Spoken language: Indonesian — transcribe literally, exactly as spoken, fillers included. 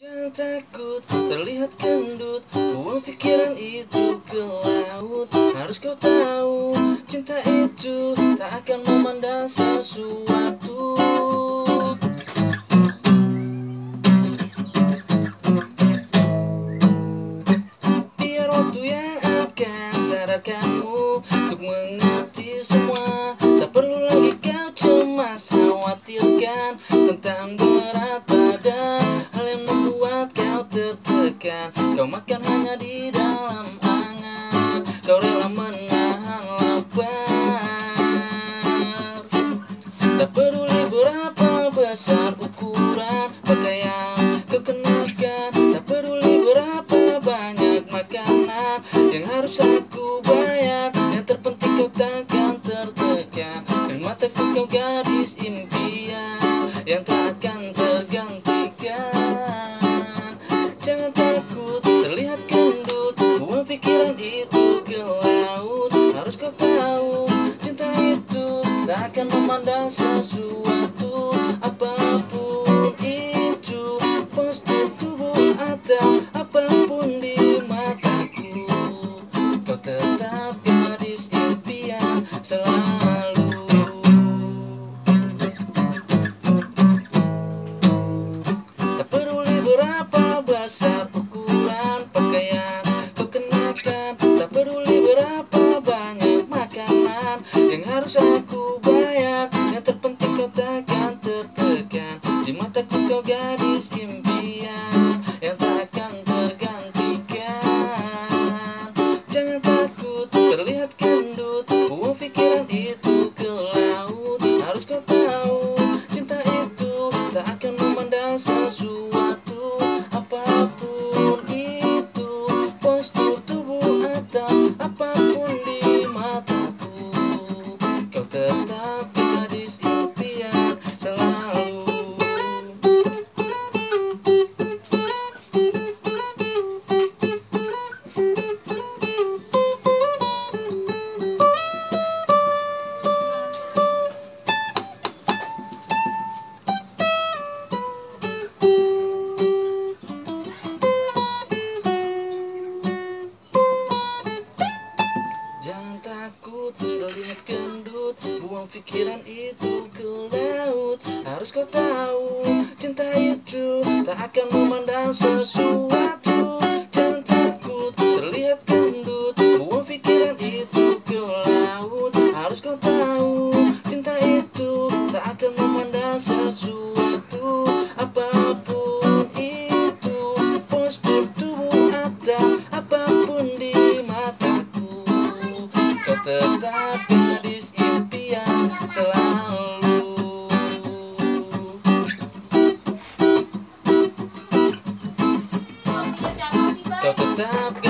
Jangan takut terlihat gendut, buang pikiran itu ke laut. Harus kau tahu, cinta itu tak akan memandang sesuatu. Biar waktu yang akan sadarkanmu untuk mengerti semua. Tak perlu lagi kau cemas, khawatirkan tentang berat badan, hal yang membuat kau tertekan. Kau makan hanya di dalam angan, kau rela menahan lapar. Tak peduli berapa besar ukuran pakaian kau kenakan, tak peduli berapa banyak makanan yang harus aku bayar. Yang terpenting kau takkan tertekan, dan mataku kau gadis impian yang tak akan tergantikan. Jangan takut terlihat gendut, buang pikiran itu ke laut. Harus kau tahu, cinta itu tak akan memandang sesuatu. Apapun itu, postur tubuh atau apapun di mataku, kau tetap gadis impian selalu. Tak peduli berapa besar ukuran pakaian kau kenakan, tak peduli berapa banyak makanan yang harus aku bayar. Yang terpenting kau takkan tertekan, di mataku kau gadis impian yang tak akan tergantikan. Jangan takut terlihat gendut, buang pikiran itu ke laut. Harus kau tahu, cinta itu tak akan memandang sesuatu. Apapun itu, postur tubuh atau apapun di mataku, kau tetap gadis impian selalu. Jangan takut terlihat gendut, buang pikiran itu ke laut. Harus kau tahu, cinta itu tak akan memandang sesuatu. Jangan takut terlihat gendut, buang pikiran itu ke laut. Harus kau tahu, cinta itu tak akan memandang sesuatu. Apapun itu, postur tubuh atau apapun di mataku, kau tetap gadis impian selalu. Kau tetap